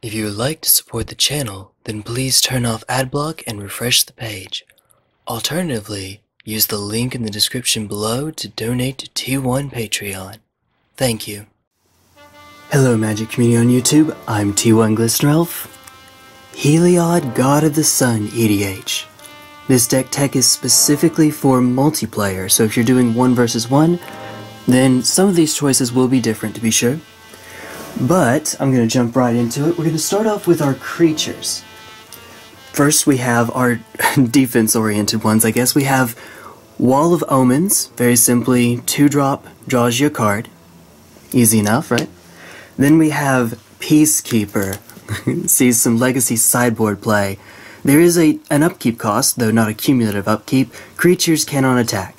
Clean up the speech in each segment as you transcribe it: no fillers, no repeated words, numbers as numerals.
If you would like to support the channel, then please turn off adblock and refresh the page. Alternatively, use the link in the description below to donate to T1 Patreon. Thank you. Hello Magic community on YouTube, I'm T1 Glistener Elf. Heliod, God of the Sun EDH. This deck tech is specifically for multiplayer, so if you're doing 1 versus 1, then some of these choices will be different to be sure. But I'm going to jump right into it. We're going to start off with our creatures. First we have our defense-oriented ones, I guess. We have Wall of Omens, very simply 2-drop, draws you a card. Easy enough, right? Then we have Peacekeeper, sees some legacy sideboard play. There is an upkeep cost, though not a cumulative upkeep. Creatures cannot attack.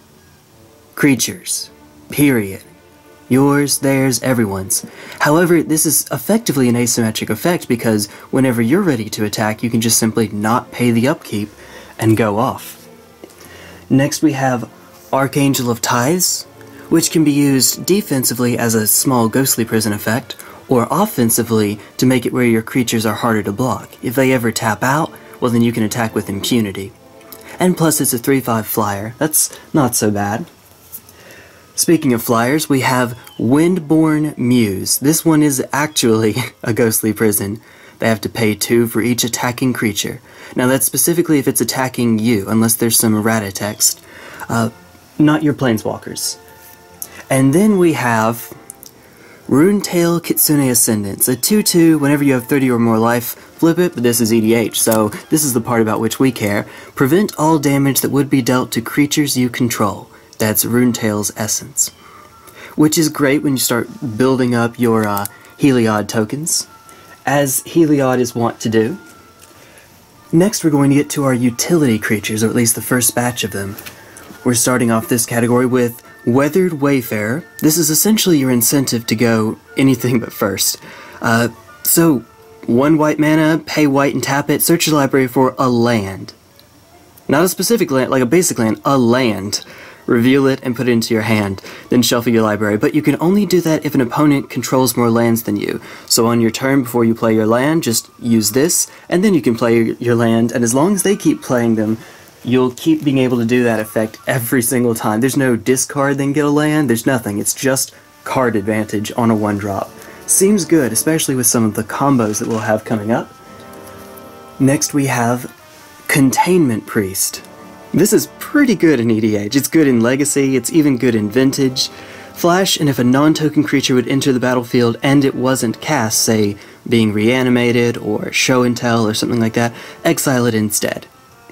Creatures. Period. Yours, theirs, everyone's. However, this is effectively an asymmetric effect because whenever you're ready to attack, you can just simply not pay the upkeep and go off. Next we have Archangel of Tithes, which can be used defensively as a small ghostly prison effect, or offensively to make it where your creatures are harder to block. If they ever tap out, well then you can attack with impunity. And plus it's a 3/5 flyer, that's not so bad. Speaking of flyers, we have Windborn Muse. This one is actually a ghostly prison. They have to pay 2 for each attacking creature. Now that's specifically if it's attacking you, unless there's some errata text. Not your planeswalkers. And then we have Rune-Tail Kitsune Ascendance. A 2/2, whenever you have 30 or more life, flip it, but this is EDH, so this is the part about which we care. Prevent all damage that would be dealt to creatures you control. That's Rune-Tail's essence. Which is great when you start building up your Heliod tokens, as Heliod is wont to do. Next we're going to get to our utility creatures, or at least the first batch of them. We're starting off this category with Weathered Wayfarer. This is essentially your incentive to go anything but first. So, 1 white mana, pay white and tap it, search your library for a land. Not a specific land, like a basic land, a land. Reveal it and put it into your hand, then shuffle your library. But you can only do that if an opponent controls more lands than you. So on your turn, before you play your land, just use this, and then you can play your land, and as long as they keep playing them, you'll keep being able to do that effect every single time. There's no discard then get a land, there's nothing. It's just card advantage on a 1-drop. Seems good, especially with some of the combos that we'll have coming up. Next we have Containment Priest. This is pretty good in EDH. It's good in Legacy, it's even good in Vintage. Flash, and if a non-token creature would enter the battlefield and it wasn't cast, say, being reanimated or show and tell or something like that, exile it instead.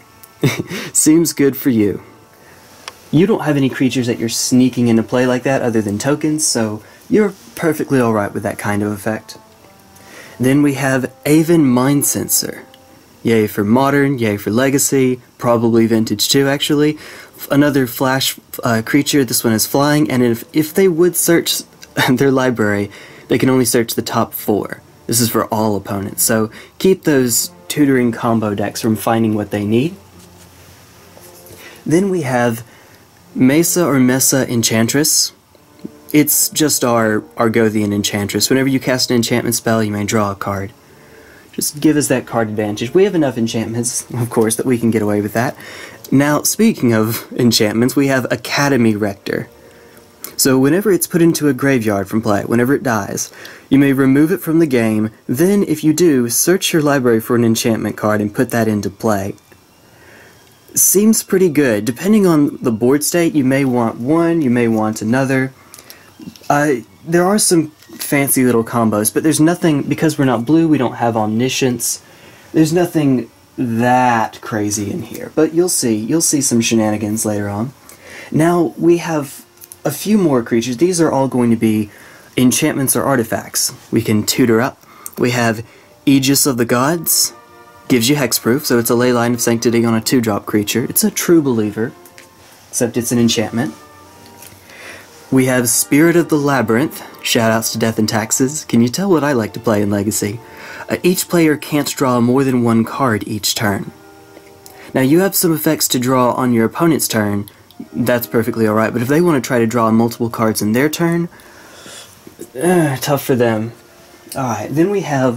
Seems good for you. You don't have any creatures that you're sneaking into play like that other than tokens, so you're perfectly alright with that kind of effect. Then we have Aven Mindcensor. Yay for Modern, yay for Legacy, probably Vintage too actually. Another Flash creature, this one is flying, and if they would search their library, they can only search the top 4. This is for all opponents, so keep those tutoring combo decks from finding what they need. Then we have Mesa or Mesa Enchantress. It's just our Argothian Enchantress. Whenever you cast an enchantment spell, you may draw a card. Just give us that card advantage. We have enough enchantments, of course, that we can get away with that. Now, speaking of enchantments, we have Academy Rector. So whenever it's put into a graveyard from play, whenever it dies, you may remove it from the game, then if you do, search your library for an enchantment card and put that into play. Seems pretty good. Depending on the board state, you may want one, you may want another. There are some fancy little combos, but there's nothing, because we're not blue, we don't have Omniscience, there's nothing that crazy in here, but you'll see some shenanigans later on. Now, we have a few more creatures. These are all going to be enchantments or artifacts we can tutor up. We have Aegis of the Gods, gives you hexproof, so it's a Leyline of Sanctity on a 2-drop creature. It's a True Believer, except it's an enchantment. We have Spirit of the Labyrinth, shoutouts to Death and Taxes. Can you tell what I like to play in Legacy? Each player can't draw more than 1 card each turn. Now you have some effects to draw on your opponent's turn, that's perfectly alright, but if they want to try to draw multiple cards in their turn, tough for them. Alright, then we have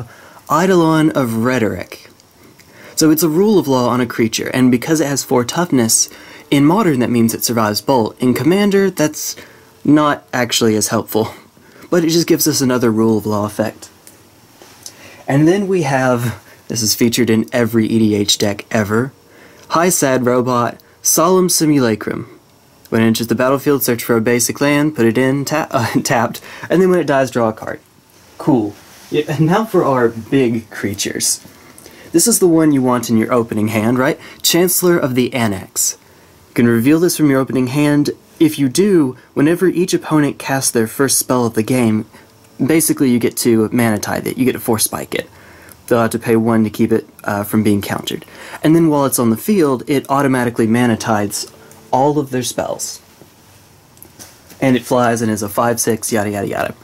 Eidolon of Rhetoric. So it's a rule of law on a creature, and because it has 4 toughness, in Modern that means it survives Bolt. In Commander, that's not actually as helpful, but it just gives us another rule of law effect. And then we have, this is featured in every EDH deck ever, High Sad Robot, Solemn Simulacrum. When it enters the battlefield, search for a basic land, put it in, tapped, and then when it dies, draw a card. Cool. Yeah, and now for our big creatures. This is the one you want in your opening hand, right? Chancellor of the Annex. You can reveal this from your opening hand. If you do, whenever each opponent casts their first spell of the game, basically you get to mana tithe it, you get to force spike it. They'll have to pay 1 to keep it from being countered. And then while it's on the field, it automatically mana tithes all of their spells. And it flies and is a 5/6, yada yada yada.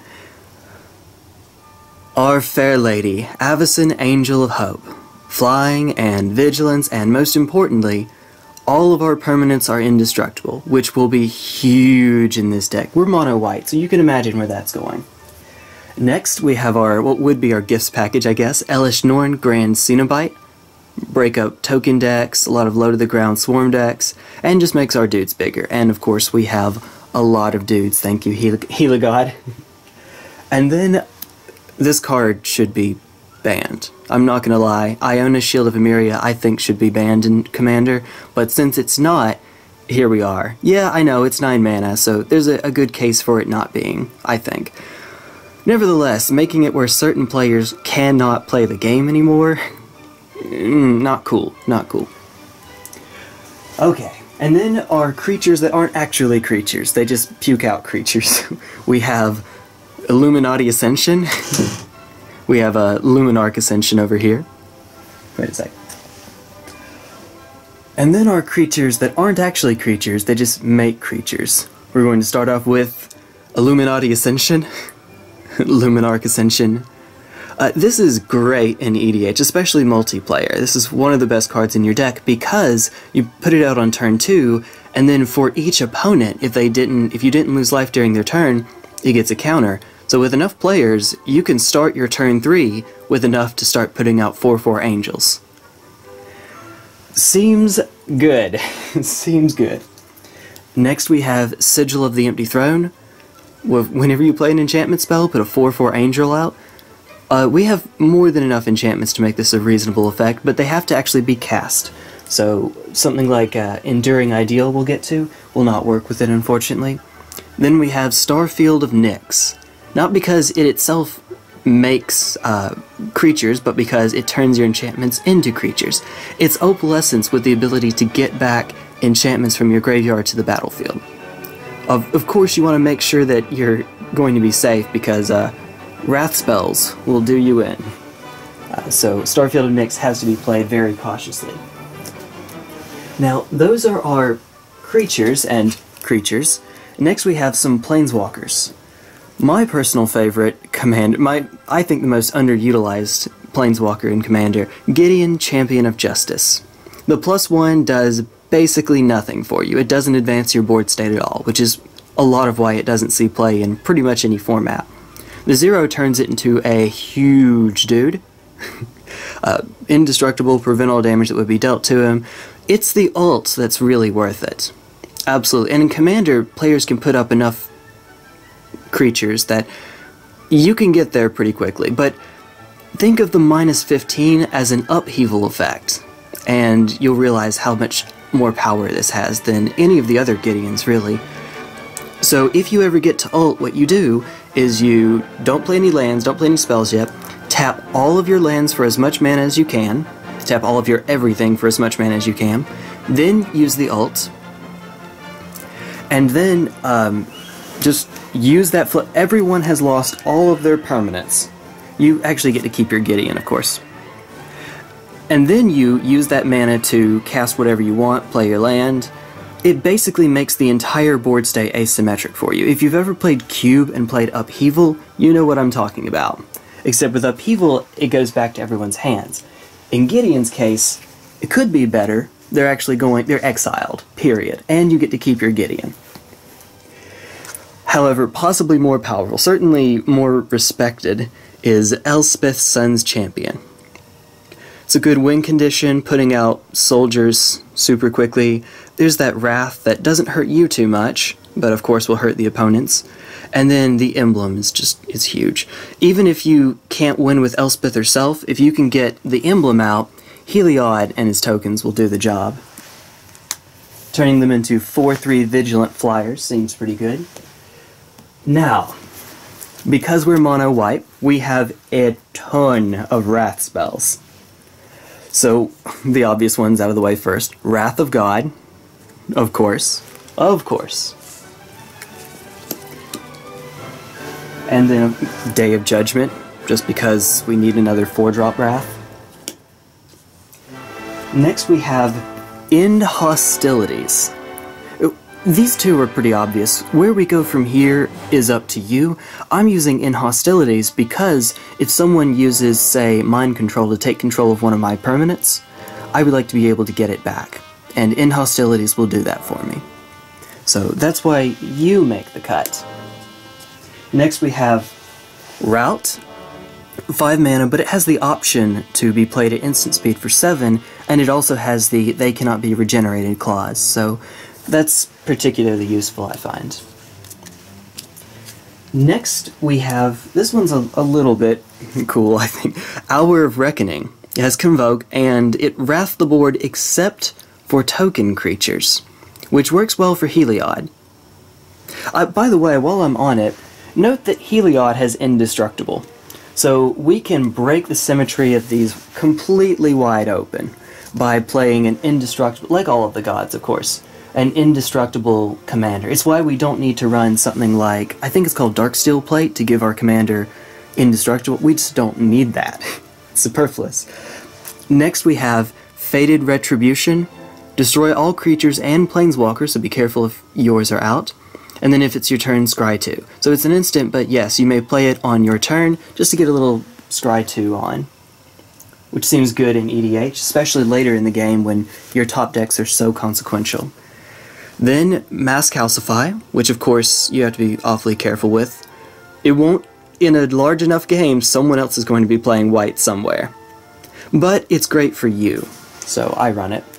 Our fair lady, Avacyn, Angel of Hope. Flying and vigilance, and most importantly, all of our permanents are indestructible, which will be huge in this deck. We're mono white, so you can imagine where that's going. Next, we have our, what would be our gifts package, I guess, Elesh Norn, Grand Cenobite. Break up token decks, a lot of low to the ground swarm decks, and just makes our dudes bigger. And of course, we have a lot of dudes, thank you, Heliod. And then, this card should be banned. I'm not gonna lie, Iona, Shield of Emeria I think should be banned in Commander, but since it's not, here we are. Yeah, I know, it's 9 mana, so there's a good case for it not being, I think. Nevertheless, making it where certain players cannot play the game anymore, not cool, not cool. Okay, and then our creatures that aren't actually creatures, they just puke out creatures. We have Illuminati Ascension. We have a Luminarch Ascension over here. Wait a sec. And then our creatures that aren't actually creatures, they just make creatures. We're going to start off with Illuminati Ascension. Luminarch Ascension. This is great in EDH, especially multiplayer. This is one of the best cards in your deck because you put it out on turn 2, and then for each opponent, if you didn't lose life during their turn, it gets a counter. So with enough players, you can start your turn 3 with enough to start putting out 4/4 angels. Seems good. Seems good. Next we have Sigil of the Empty Throne. Whenever you play an enchantment spell, put a 4/4 angel out. We have more than enough enchantments to make this a reasonable effect, but they have to actually be cast. So something like Enduring Ideal we'll get to will not work with it, unfortunately. Then we have Starfield of Nyx. Not because it itself makes creatures, but because it turns your enchantments into creatures. It's Opalescence with the ability to get back enchantments from your graveyard to the battlefield. Of course you want to make sure that you're going to be safe, because wrath spells will do you in. So Starfield of Nyx has to be played very cautiously. Now, those are our creatures and creatures. Next we have some planeswalkers. My personal favorite I think the most underutilized planeswalker in Commander, Gideon, Champion of Justice. The +1 does basically nothing for you. It doesn't advance your board state at all, which is a lot of why it doesn't see play in pretty much any format. The 0 turns it into a huge dude. Indestructible, prevent all damage that would be dealt to him. It's the ult that's really worth it. Absolutely. And in Commander, players can put up enough creatures that you can get there pretty quickly, but think of the -15 as an upheaval effect, and you'll realize how much more power this has than any of the other Gideons, really. So if you ever get to ult, what you do is you don't play any lands, don't play any spells yet, tap all of your lands for as much mana as you can, tap all of your everything for as much mana as you can, then use the ult, and then just use that flip. Everyone has lost all of their permanents. You actually get to keep your Gideon, of course. And then you use that mana to cast whatever you want, play your land. It basically makes the entire board state asymmetric for you. If you've ever played Cube and played Upheaval, you know what I'm talking about. Except with Upheaval, it goes back to everyone's hands. In Gideon's case, it could be better. They're exiled, period. And you get to keep your Gideon. However, possibly more powerful, certainly more respected, is Elspeth Sun's Champion. It's a good win condition, putting out soldiers super quickly. There's that Wrath that doesn't hurt you too much, but of course will hurt the opponents. And then the emblem is huge. Even if you can't win with Elspeth herself, if you can get the emblem out, Heliod and his tokens will do the job. Turning them into 4/3 Vigilant Flyers seems pretty good. Now, because we're mono white, we have a ton of Wrath spells. So, the obvious ones out of the way first. Wrath of God, of course. Of course. And then Day of Judgment, just because we need another 4-drop Wrath. Next we have End Hostilities. These two are pretty obvious. Where we go from here is up to you. I'm using End Hostilities because if someone uses, say, Mind Control to take control of one of my permanents, I would like to be able to get it back. And End Hostilities will do that for me. So that's why you make the cut. Next we have Rout. 5 mana, but it has the option to be played at instant speed for 7, and it also has the they cannot be regenerated clause, so that's particularly useful, I find. Next we have, this one's a little bit cool, I think, Hour of Reckoning. It has Convoke, and it wrath the board except for token creatures, which works well for Heliod. By the way, while I'm on it, note that Heliod has Indestructible. So we can break the symmetry of these completely wide open by playing an indestructible, like all of the gods of course, an indestructible commander. It's why we don't need to run something like, I think it's called Darksteel Plate to give our commander indestructible. We just don't need that. It's superfluous. Next we have Fated Retribution. Destroy all creatures and planeswalkers, so be careful if yours are out. And then if it's your turn, scry 2. So it's an instant, but yes, you may play it on your turn just to get a little scry 2 on. Which seems good in EDH, especially later in the game when your top decks are so consequential. Then Mass Calcify, which of course you have to be awfully careful with. It won't, in a large enough game, someone else is going to be playing white somewhere. But it's great for you, so I run it.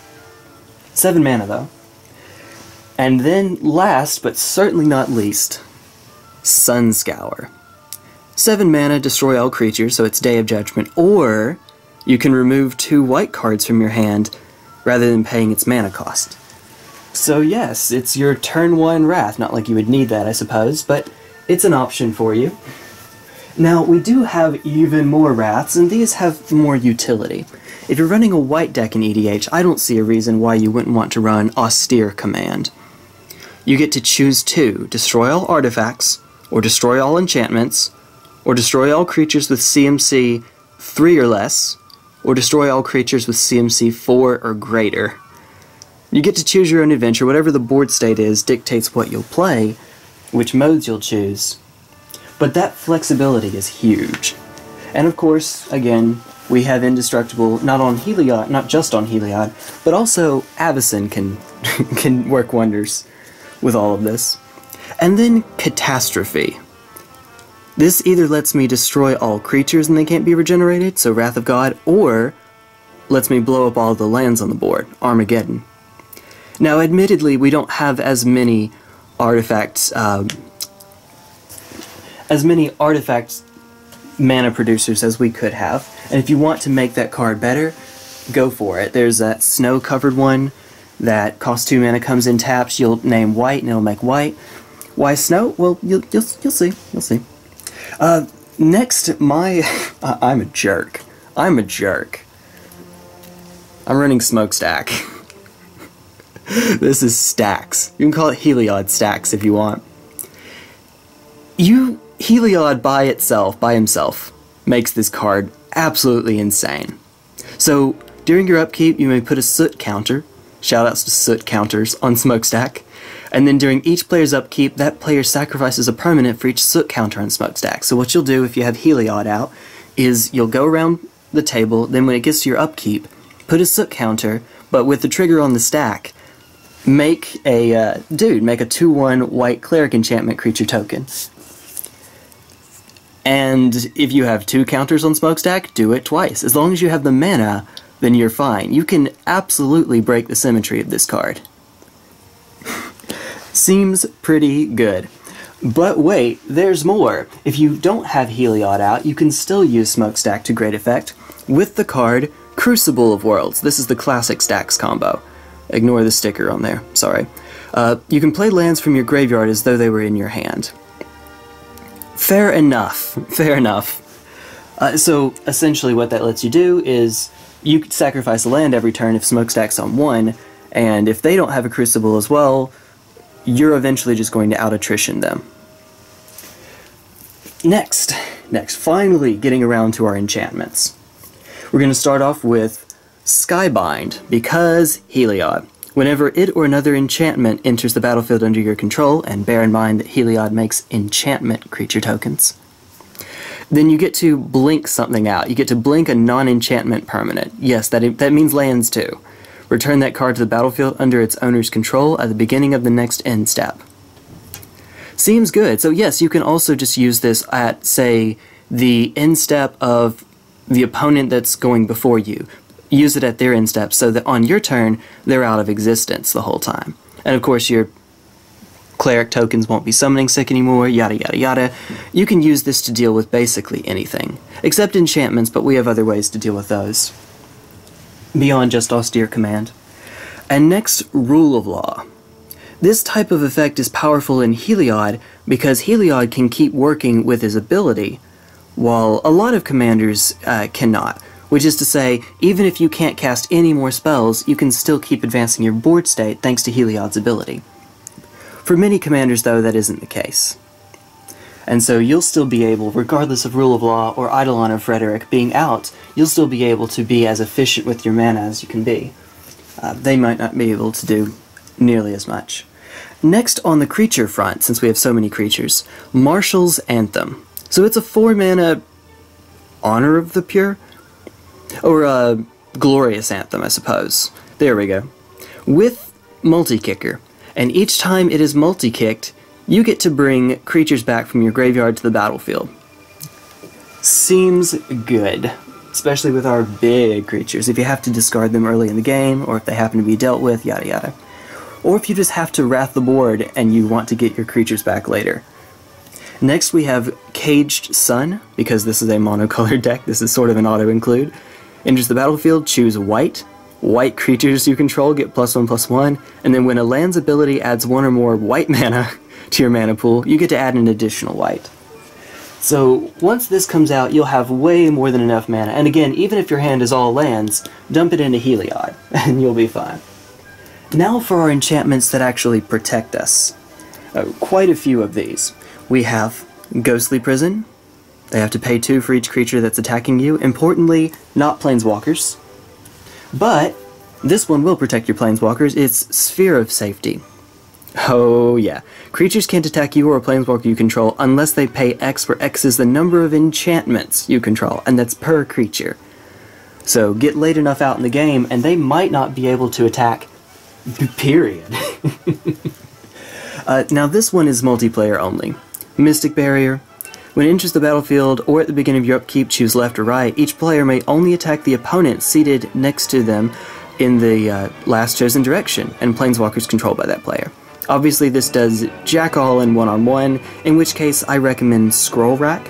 7 mana though. And then, last, but certainly not least, Sunscour. 7 mana, destroy all creatures, so it's Day of Judgment, or you can remove 2 white cards from your hand rather than paying its mana cost. So yes, it's your turn 1 Wrath, not like you would need that, I suppose, but it's an option for you. Now, we do have even more Wraths, and these have more utility. If you're running a white deck in EDH, I don't see a reason why you wouldn't want to run Austere Command. You get to choose 2, destroy all artifacts, or destroy all enchantments, or destroy all creatures with CMC 3 or less, or destroy all creatures with CMC 4 or greater. You get to choose your own adventure. Whatever the board state is dictates what you'll play, which modes you'll choose. But that flexibility is huge. And of course, again, we have Indestructible not on Heliod, not just on Heliod, but also Avacyn can work wonders with all of this. And then Catastrophe. This either lets me destroy all creatures and they can't be regenerated, so Wrath of God, or lets me blow up all the lands on the board, Armageddon. Now admittedly, we don't have as many artifacts, mana producers as we could have, and if you want to make that card better, go for it. There's that snow-covered one that costs 2 mana, comes in taps, you'll name white and it'll make white. Why snow? Well, you'll see. You'll see. Next, I'm a jerk. I'm running Smokestack. This is stacks. You can call it Heliod stacks if you want. Heliod by himself, makes this card absolutely insane. So, during your upkeep, you may put a soot counter, shoutouts to soot counters, on Smokestack, and then during each player's upkeep, that player sacrifices a permanent for each soot counter on Smokestack. So what you'll do if you have Heliod out, is you'll go around the table, then when it gets to your upkeep, put a soot counter, but with the trigger on the stack, make a 2/1 white cleric enchantment creature token. And if you have 2 counters on Smokestack, do it twice. As long as you have the mana, then you're fine. You can absolutely break the symmetry of this card. Seems pretty good. But wait, there's more. If you don't have Heliod out, you can still use Smokestack to great effect with the card Crucible of Worlds. This is the classic stacks combo. Ignore the sticker on there, sorry. You can play lands from your graveyard as though they were in your hand. Fair enough, fair enough. So essentially what that lets you do is you could sacrifice a land every turn if Smokestack's on 1, and if they don't have a Crucible as well, you're eventually just going to out-attrition them. Next, finally getting around to our enchantments. We're going to start off with Skybind, because Heliod. Whenever it or another enchantment enters the battlefield under your control, and bear in mind that Heliod makes enchantment creature tokens, then you get to blink something out. You get to blink a non-enchantment permanent. Yes, that means lands too. Return that card to the battlefield under its owner's control at the beginning of the next end step. Seems good. So yes, you can also just use this at, say, the end step of the opponent that's going before you. Use it at their end step so that on your turn, they're out of existence the whole time. And of course, your cleric tokens won't be summoning sick anymore, yada yada yada. You can use this to deal with basically anything, except enchantments, but we have other ways to deal with those, beyond just austere command. And next, Rule of Law. This type of effect is powerful in Heliod because Heliod can keep working with his ability, while a lot of commanders cannot. Which is to say, even if you can't cast any more spells, you can still keep advancing your board state thanks to Heliod's ability. For many commanders, though, that isn't the case. And so you'll still be able, regardless of Rule of Law or Eidolon of Rhetoric being out, you'll still be able to be as efficient with your mana as you can be. They might not be able to do nearly as much. Next on the creature front, since we have so many creatures, Marshal's Anthem. So it's a 4-mana Honor of the Pure? Or Glorious Anthem, I suppose. There we go. With multi-kicker. And each time it is multi-kicked, you get to bring creatures back from your graveyard to the battlefield. Seems good. Especially with our big creatures. If you have to discard them early in the game, or if they happen to be dealt with, yada yada. Or if you just have to wrath the board and you want to get your creatures back later. Next we have Caged Sun, because this is a monocolored deck, this is sort of an auto-include. Enters the battlefield, choose white. White creatures you control get +1/+1, and then when a land's ability adds 1 or more white mana to your mana pool, you get to add an additional white. So once this comes out, you'll have way more than enough mana, and again, even if your hand is all lands, dump it into Heliod, and you'll be fine. Now for our enchantments that actually protect us. Quite a few of these. We have Ghostly Prison. They have to pay 2 for each creature that's attacking you. Importantly, not planeswalkers. But this one will protect your planeswalkers. It's Sphere of Safety. Oh yeah. Creatures can't attack you or a planeswalker you control unless they pay X, where X is the number of enchantments you control, and that's per creature. So get late enough out in the game, and they might not be able to attack, period. Now this one is multiplayer only. Mystic Barrier. When it enters the battlefield, or at the beginning of your upkeep, choose left or right. Each player may only attack the opponent seated next to them in the last chosen direction, and planeswalkers controlled by that player. Obviously this does jack all in one-on-one, in which case I recommend Scroll Rack.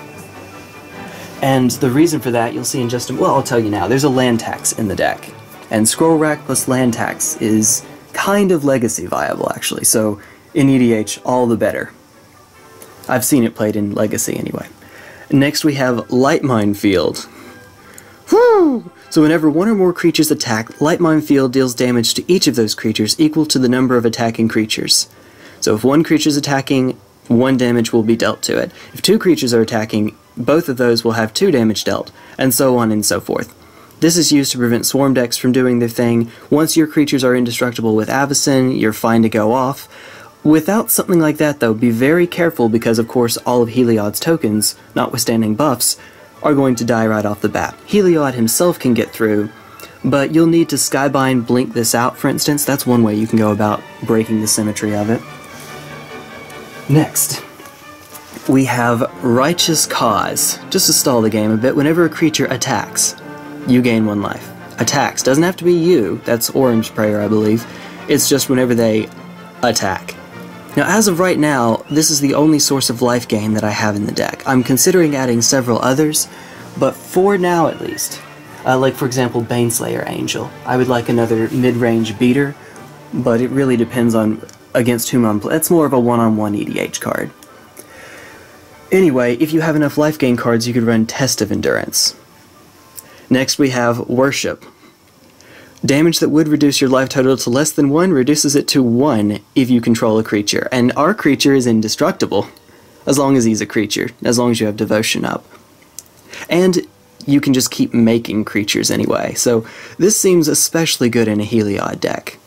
And the reason for that, you'll see in just a... well, I'll tell you now. There's a land tax in the deck, and Scroll Rack plus land tax is kind of legacy viable, actually, so in EDH, all the better. I've seen it played in Legacy anyway. Next we have Lightmine Field. Woo! So whenever 1 or more creatures attack, Lightmine Field deals damage to each of those creatures equal to the number of attacking creatures. So if 1 creature is attacking, 1 damage will be dealt to it. If 2 creatures are attacking, both of those will have 2 damage dealt, and so on and so forth. This is used to prevent swarm decks from doing their thing. Once your creatures are indestructible with Avacyn, you're fine to go off. Without something like that, though, be very careful because, of course, all of Heliod's tokens, notwithstanding buffs, are going to die right off the bat. Heliod himself can get through, but you'll need to Skybind blink this out, for instance. That's one way you can go about breaking the symmetry of it. Next, we have Righteous Cause. Just to stall the game a bit, whenever a creature attacks, you gain 1 life. Attacks. Doesn't have to be you. That's Orange Prayer, I believe. It's just whenever they attack. Now, as of right now, this is the only source of life gain that I have in the deck. I'm considering adding several others, but for now at least, like for example Baneslayer Angel, I would like another mid-range beater, but it really depends on against whom I'm playing. That's more of a one-on-one EDH card. Anyway, if you have enough life gain cards, you could run Test of Endurance. Next we have Worship. Damage that would reduce your life total to less than 1 reduces it to 1 if you control a creature. And our creature is indestructible, as long as he's a creature, as long as you have Devotion up. And you can just keep making creatures anyway, so this seems especially good in a Heliod deck.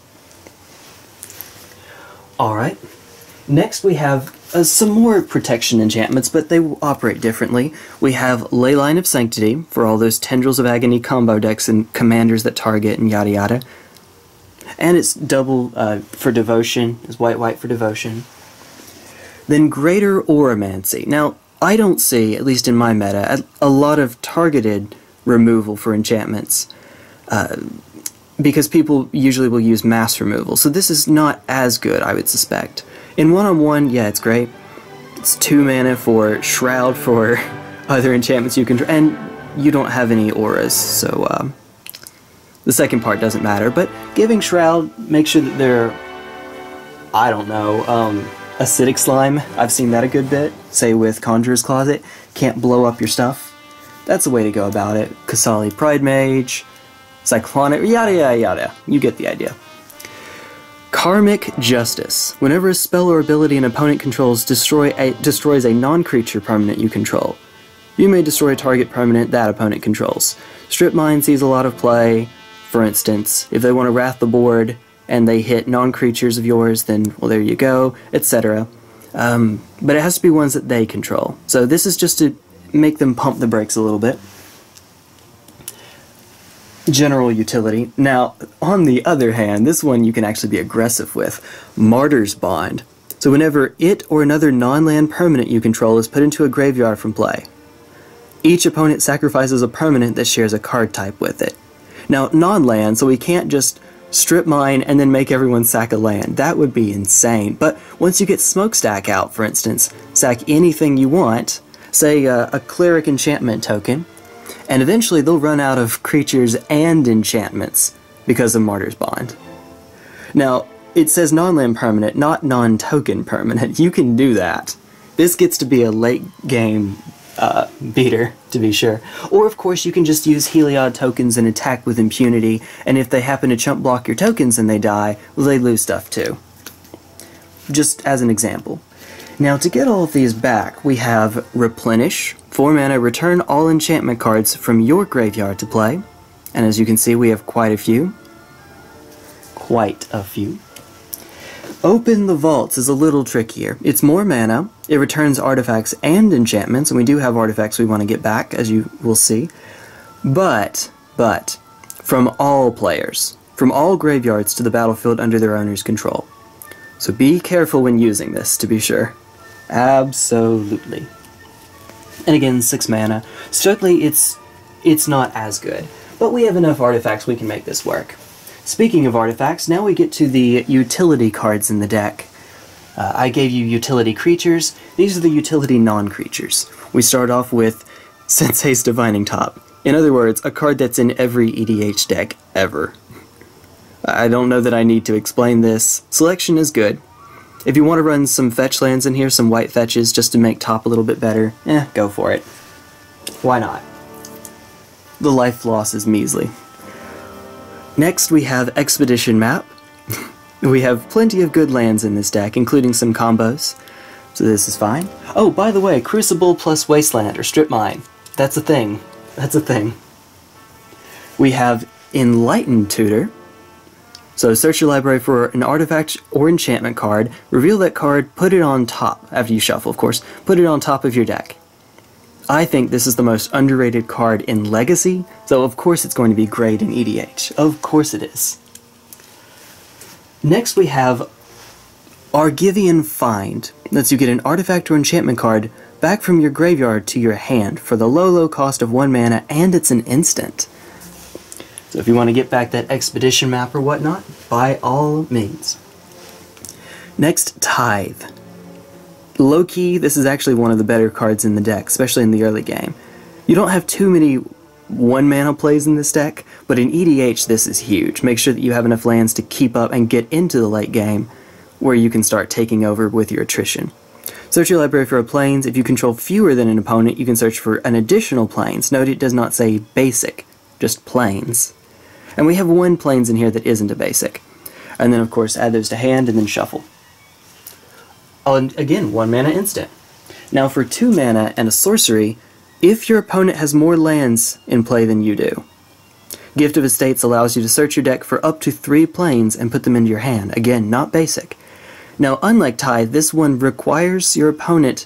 Alright, next we have some more protection enchantments, but they operate differently. We have Leyline of Sanctity for all those Tendrils of Agony combo decks and commanders that target and yada yada. And it's double for Devotion, it's white for Devotion. Then Greater Auramancy. Now, I don't see, at least in my meta, a lot of targeted removal for enchantments, because people usually will use mass removal, so this is not as good, I would suspect. In one-on-one, yeah, it's great. It's 2 mana for Shroud for other enchantments you control, and you don't have any auras, so the second part doesn't matter, but giving Shroud, make sure that they're, I don't know, Acidic Slime, I've seen that a good bit, say with Conjurer's Closet, can't blow up your stuff. That's the way to go about it. Kasali Pride Mage, Cyclonic, yada yada yada, you get the idea. Karmic Justice. Whenever a spell or ability an opponent controls destroys a non-creature permanent you control, you may destroy a target permanent that opponent controls. Strip Mine sees a lot of play. For instance, if they want to wrath the board and they hit non-creatures of yours, then, well, there you go, etc. But it has to be ones that they control. So this is just to make them pump the brakes a little bit. General utility. Now, on the other hand, this one you can actually be aggressive with. Martyr's Bond. So whenever it or another non-land permanent you control is put into a graveyard from play, each opponent sacrifices a permanent that shares a card type with it. Now, non-land, so we can't just strip mine and then make everyone sack a land. That would be insane. But once you get Smokestack out, for instance, sack anything you want, say a Cleric enchantment token, and eventually they'll run out of creatures and enchantments because of Martyr's Bond. Now, it says non-land permanent, not non-token permanent. You can do that. This gets to be a late game beater, to be sure. Or, of course, you can just use Heliod tokens and attack with impunity, and if they happen to chump block your tokens and they die, well, they lose stuff too. Just as an example. Now, to get all of these back, we have Replenish. 4 mana, return all enchantment cards from your graveyard to play. And as you can see, we have quite a few. Quite a few. Open the Vaults is a little trickier. It's more mana, it returns artifacts and enchantments, and we do have artifacts we want to get back, as you will see. But, from all players, from all graveyards to the battlefield under their owner's control. So be careful when using this, to be sure. Absolutely. And again, 6 mana. Strictly, it's not as good. But we have enough artifacts we can make this work. Speaking of artifacts, now we get to the utility cards in the deck. I gave you utility creatures. These are the utility non-creatures. We start off with Sensei's Divining Top. In other words, a card that's in every EDH deck ever. I don't know that I need to explain this. Selection is good. If you want to run some fetch lands in here, some white fetches, just to make top a little bit better, go for it. Why not? The life loss is measly. Next we have Expedition Map. We have plenty of good lands in this deck, including some combos, so this is fine. Oh, by the way, Crucible plus Wasteland, or Strip Mine. That's a thing. That's a thing. We have Enlightened Tutor. So search your library for an artifact or enchantment card, reveal that card, put it on top, after you shuffle of course, put it on top of your deck. I think this is the most underrated card in Legacy, so of course it's going to be great in EDH. Of course it is. Next we have Argivian Find. Lets you get an artifact or enchantment card, back from your graveyard to your hand for the low cost of 1 mana, and it's an instant. So if you want to get back that expedition map or whatnot, by all means. Next, Tithe. Low-key, this is actually one of the better cards in the deck, especially in the early game. You don't have too many 1 mana plays in this deck, but in EDH this is huge. Make sure that you have enough lands to keep up and get into the late game, where you can start taking over with your attrition. Search your library for a plains. If you control fewer than an opponent, you can search for an additional plains. Note it does not say basic, just plains. And we have 1 plains in here that isn't a basic. And then of course add those to hand and then shuffle. Oh, and again, 1 mana instant. Now for 2 mana and a sorcery, if your opponent has more lands in play than you do. Gift of Estates allows you to search your deck for up to 3 plains and put them into your hand. Again, not basic. Now, unlike Tithe, this one requires your opponent,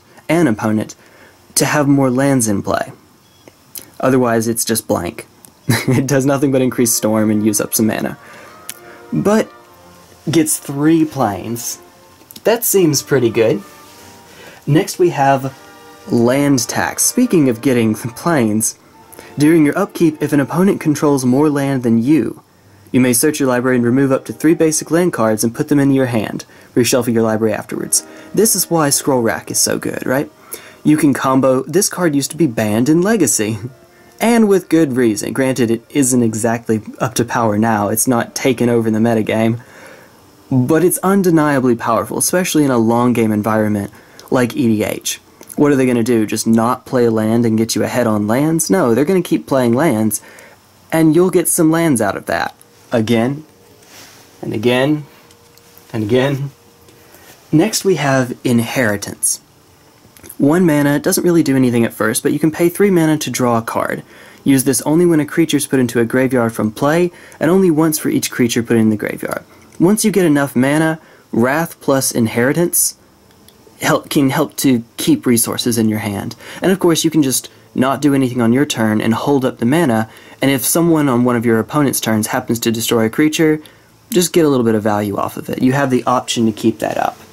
to have more lands in play. Otherwise, it's just blank. It does nothing but increase Storm and use up some mana. But gets 3 plains. That seems pretty good. Next we have Land Tax. Speaking of getting plains, during your upkeep, if an opponent controls more land than you may search your library and remove up to 3 basic land cards and put them into your hand. Reshuffle your library afterwards. This is why Scroll Rack is so good, right? You can combo. This card used to be banned in Legacy. And with good reason. Granted, it isn't exactly up to power now. It's not taken over the metagame. But it's undeniably powerful, especially in a long game environment like EDH. What are they going to do? Just not play land and get you ahead on lands? No, they're going to keep playing lands, and you'll get some lands out of that. Again, and again, and again. Next we have Inheritance. 1 mana doesn't really do anything at first, but you can pay 3 mana to draw a card. Use this only when a creature is put into a graveyard from play, and only once for each creature put in the graveyard. Once you get enough mana, Wrath plus Inheritance can help to keep resources in your hand. And of course you can just not do anything on your turn and hold up the mana, and if someone on one of your opponent's turns happens to destroy a creature, just get a little bit of value off of it. You have the option to keep that up.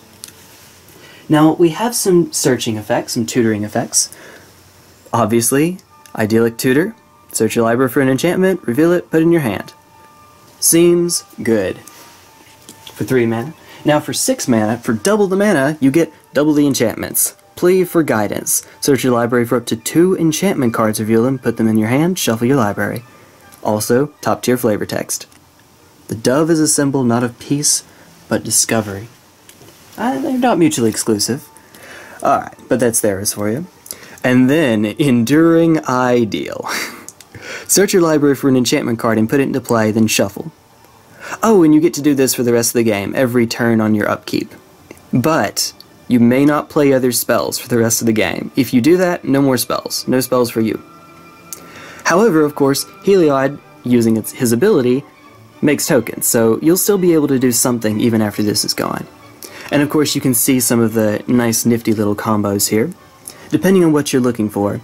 Now we have some searching effects, some tutoring effects. Obviously, Idyllic Tutor. Search your library for an enchantment, reveal it, put it in your hand. Seems good. For 3 mana. Now for 6 mana, for double the mana, you get double the enchantments. Plea for Guidance. Search your library for up to 2 enchantment cards, reveal them, put them in your hand, shuffle your library. Also, top tier flavor text. The dove is a symbol not of peace, but discovery. They're not mutually exclusive. Alright, but that's theirs for you. And then, Enduring Ideal. Search your library for an enchantment card and put it into play, then shuffle. Oh, and you get to do this for the rest of the game, every turn on your upkeep. But you may not play other spells for the rest of the game. If you do that, no more spells. No spells for you. However, of course, Heliod, using his ability, makes tokens, so you'll still be able to do something even after this is gone. And of course you can see some of the nice nifty little combos here, depending on what you're looking for.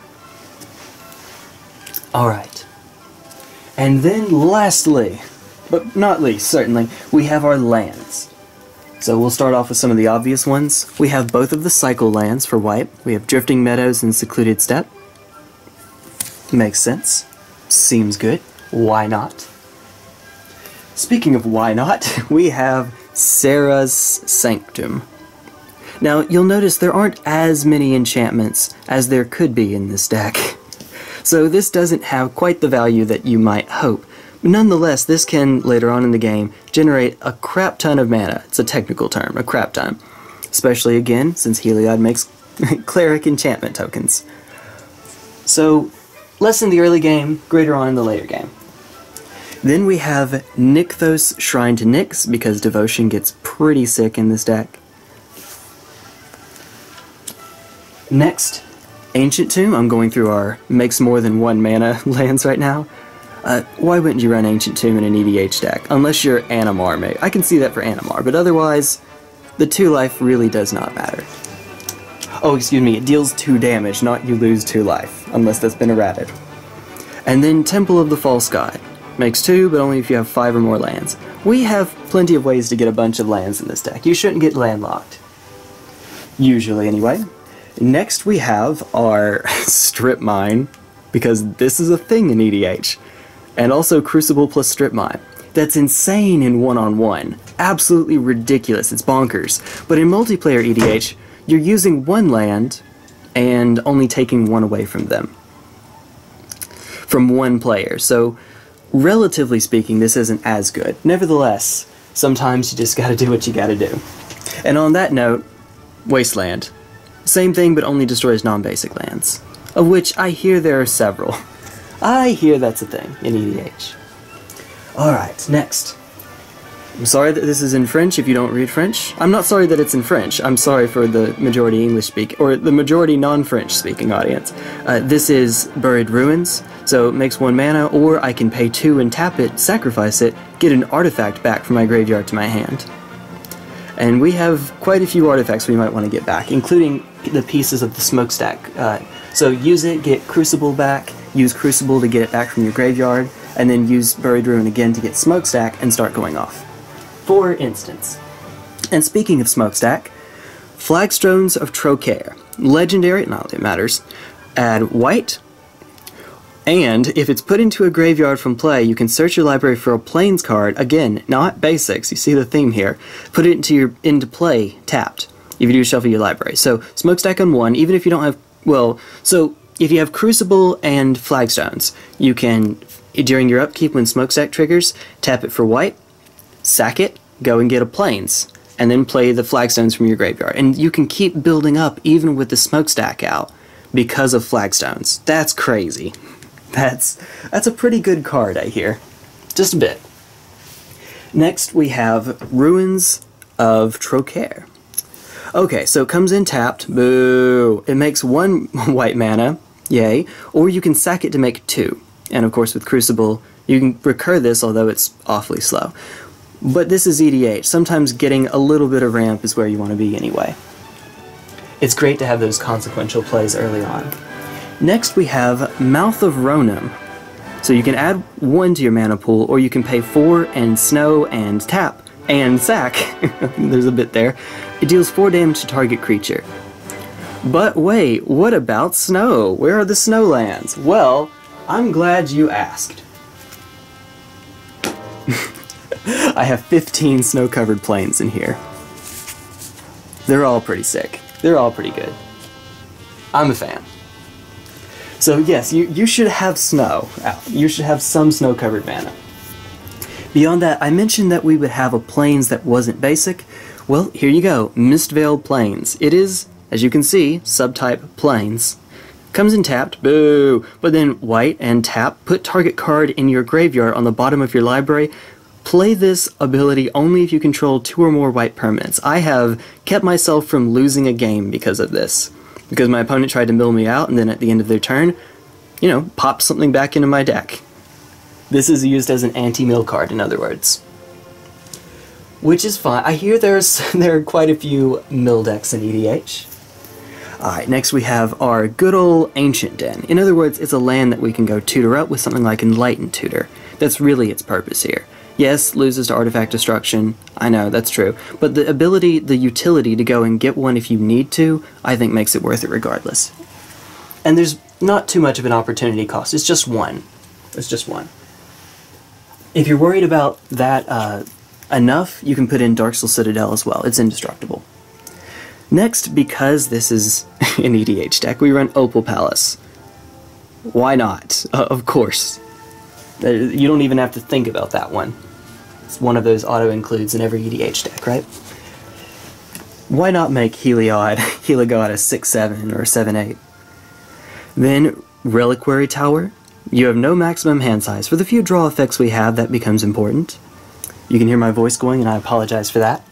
Alright. And then lastly, but not least, certainly, we have our lands. So we'll start off with some of the obvious ones. We have both of the cycle lands for white. We have Drifting Meadows and Secluded Steppe. Makes sense. Seems good. Why not? Speaking of why not, we have Serra's Sanctum. Now, you'll notice there aren't as many enchantments as there could be in this deck. So this doesn't have quite the value that you might hope. But nonetheless, this can, later on in the game, generate a crap ton of mana. It's a technical term, a crap ton. Especially, again, since Heliod makes cleric enchantment tokens. So, less in the early game, greater on in the later game. Then we have Nykthos Shrine to Nyx, because Devotion gets pretty sick in this deck. Next, Ancient Tomb. I'm going through our makes more than 1 mana lands right now. Why wouldn't you run Ancient Tomb in an EDH deck? Unless you're Animar, maybe. I can see that for Animar, but otherwise, the 2 life really does not matter. Oh, excuse me, it deals 2 damage, not you lose 2 life, unless that's been errated. And then Temple of the False God. Makes 2, but only if you have 5 or more lands. We have plenty of ways to get a bunch of lands in this deck. You shouldn't get landlocked. Usually, anyway. Next we have our Strip Mine, because this is a thing in EDH. And also Crucible plus Strip Mine. That's insane in one-on-one. Absolutely ridiculous, it's bonkers. But in multiplayer EDH, you're using one land and only taking one away from them. From one player, so relatively speaking, this isn't as good. Nevertheless, sometimes you just gotta do what you gotta do. And on that note, Wasteland. Same thing, but only destroys non-basic lands. Of which I hear there are several. I hear that's a thing in EDH. Alright, next. I'm sorry that this is in French if you don't read French. I'm not sorry that it's in French. I'm sorry for the majority English speaking, or the majority non-French speaking audience. This is Buried Ruins, so it makes 1 mana, or I can pay 2 and tap it, sacrifice it, get an artifact back from my graveyard to my hand. And we have quite a few artifacts we might want to get back, including the pieces of the Smokestack. So use it, get Crucible back, use Crucible to get it back from your graveyard, and then use Buried Ruin again to get Smokestack and start going off. For instance. And speaking of Smokestack, Flagstones of Trocaire. Legendary, not that it matters. Add white, and if it's put into a graveyard from play, you can search your library for a Plains card, again, not basics, you see the theme here, put it into play tapped, if you do shuffle your library. So, Smokestack on 1, even if you don't have, well, so if you have Crucible and Flagstones, you can, during your upkeep when Smokestack triggers, tap it for white, sack it, go and get a Plains, and then play the Flagstones from your graveyard. And you can keep building up even with the Smokestack out because of Flagstones. That's crazy. That's a pretty good card, I hear. Just a bit. Next we have Ruins of Trocaire. Okay, so it comes in tapped, boo! It makes 1 white mana, yay, or you can sack it to make 2. And of course with Crucible, you can recur this, although it's awfully slow. But this is EDH. Sometimes getting a little bit of ramp is where you want to be anyway. It's great to have those consequential plays early on. Next we have Mouth of Ronan. So you can add 1 to your mana pool, or you can pay 4 and snow and tap and sack. There's a bit there. It deals 4 damage to target creature. But wait, what about snow? Where are the snow lands? Well, I'm glad you asked. I have 15 snow-covered plains in here. They're all pretty sick. They're all pretty good. I'm a fan. So yes, you should have snow. You should have some snow-covered mana. Beyond that, I mentioned that we would have a plains that wasn't basic. Well, here you go. Mist-Veiled Plains. It is, as you can see, subtype plains. Comes in tapped, boo! But then white and tap, put target card in your graveyard on the bottom of your library. Play this ability only if you control 2 or more white permanents. I have kept myself from losing a game because of this. Because my opponent tried to mill me out, and then at the end of their turn, you know, pop something back into my deck. This is used as an anti-mill card, in other words. Which is fine. I hear there are quite a few mill decks in EDH. Alright, next we have our good old Ancient Den. In other words, it's a land that we can go tutor up with something like Enlightened Tutor. That's really its purpose here. Yes, loses to artifact destruction, I know, that's true, but the ability, the utility to go and get one if you need to, I think makes it worth it regardless. And there's not too much of an opportunity cost, it's just 1. It's just 1. If you're worried about that enough, you can put in Darksoul Citadel as well, it's indestructible. Next, because this is an EDH deck, we run Opal Palace. Why not? Of course. You don't even have to think about that one. It's one of those auto-includes in every EDH deck, right? Why not make Heliod a 6/7 or a 7/8? Then, Reliquary Tower. You have no maximum hand size. For the few draw effects we have, that becomes important. You can hear my voice going, and I apologize for that.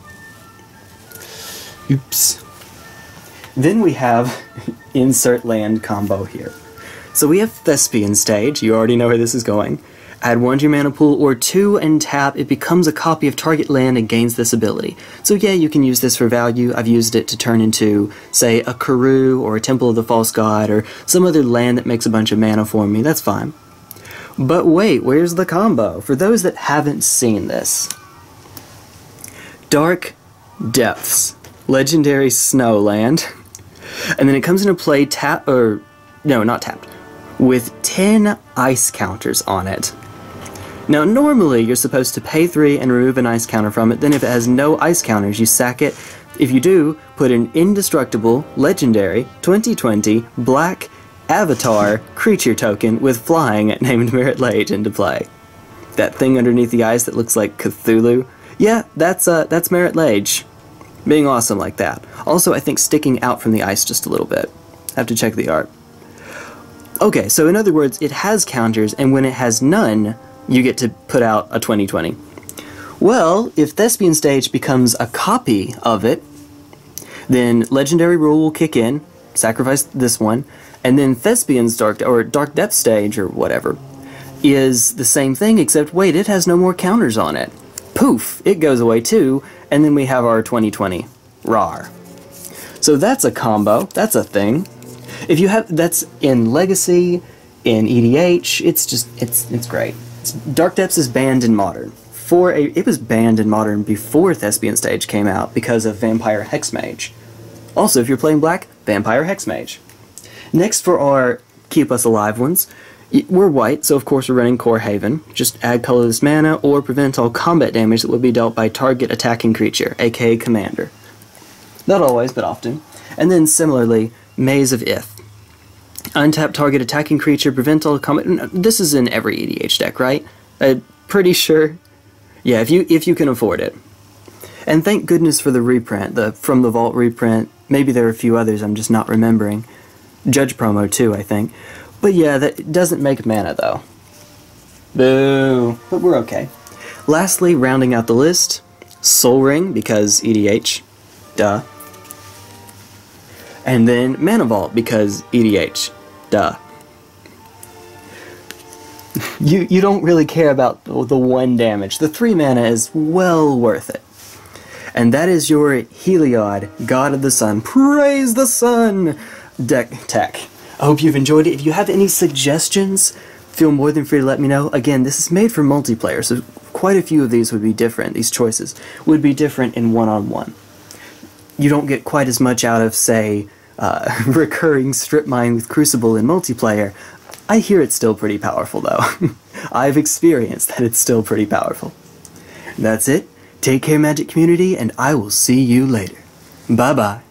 Oops. Then we have Insert Land combo here. So we have Thespian Stage, you already know where this is going. Add 1 to your mana pool, or 2 and tap, it becomes a copy of target land and gains this ability. So yeah, you can use this for value. I've used it to turn into, say, a Karoo, or a Temple of the False God, or some other land that makes a bunch of mana for me, that's fine. But wait, where's the combo? For those that haven't seen this. Dark Depths. Legendary Snow Land. And then it comes into play not tapped, with 10 ice counters on it. Now normally you're supposed to pay 3 and remove an ice counter from it, then if it has no ice counters you sack it. If you do, put an indestructible, legendary, 2020, black, avatar, creature token with flying named Merit Lage into play. That thing underneath the ice that looks like Cthulhu, yeah, that's Merit Lage. Being awesome like that. Also, I think sticking out from the ice just a little bit. Have to check the art. Okay, so in other words, it has counters, and when it has none, you get to put out a 2020. Well, if Thespian Stage becomes a copy of it, then Legendary Rule will kick in, sacrifice this one, and then Thespian's Dark Depth Stage, or whatever, is the same thing, except wait, it has no more counters on it. Poof, it goes away too, and then we have our 2020. Rawr. So that's a combo, that's a thing. If you have, that's in Legacy, in EDH, it's great. Dark Depths is banned in Modern. It was banned in Modern before Thespian Stage came out because of Vampire Hexmage. Also, if you're playing Black, Vampire Hexmage. Next for our Keep Us Alive ones, we're white, so of course we're running Core Haven. Just add colorless mana or prevent all combat damage that would be dealt by target attacking creature, aka Commander. Not always, but often. And then similarly, Maze of Ith. Untap target attacking creature, prevent all combat. This is in every EDH deck, right? Pretty sure. Yeah, if you can afford it. And thank goodness for the reprint, the From the Vault reprint. Maybe there are a few others I'm just not remembering. Judge promo too, I think. But yeah, that doesn't make mana though. Boo. But we're okay. Lastly, rounding out the list, Soul Ring, because EDH. Duh. And then Mana Vault, because EDH. Duh. You don't really care about the 1 damage. The 3 mana is well worth it. And that is your Heliod, God of the Sun. Praise the Sun! Deck tech. I hope you've enjoyed it. If you have any suggestions, feel more than free to let me know. Again, this is made for multiplayer, so quite a few of these would be different. These choices would be different in one-on-one. You don't get quite as much out of, say, recurring strip mine with Crucible in multiplayer. I hear it's still pretty powerful, though. I've experienced that it's still pretty powerful. That's it. Take care, Magic community, and I will see you later. Bye-bye.